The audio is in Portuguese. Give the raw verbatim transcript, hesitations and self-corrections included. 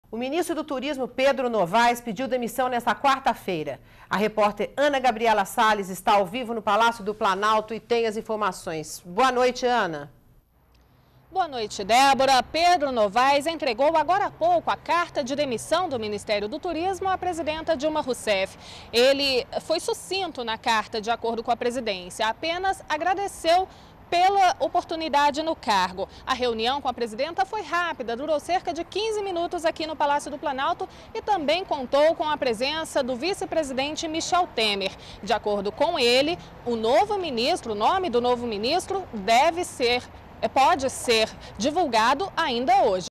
O ministro do Turismo, Pedro Novaes, pediu demissão nesta quarta-feira. A repórter Ana Gabriela Salles está ao vivo no Palácio do Planalto e tem as informações. Boa noite, Ana. Boa noite, Débora. Pedro Novaes entregou agora há pouco a carta de demissão do Ministério do Turismo à presidenta Dilma Rousseff. Ele foi sucinto na carta, de acordo com a presidência, apenas agradeceu pela oportunidade no cargo. A reunião com a presidenta foi rápida, durou cerca de quinze minutos aqui no Palácio do Planalto e também contou com a presença do vice-presidente Michel Temer. De acordo com ele, o novo ministro, o nome do novo ministro deve ser, pode ser divulgado ainda hoje.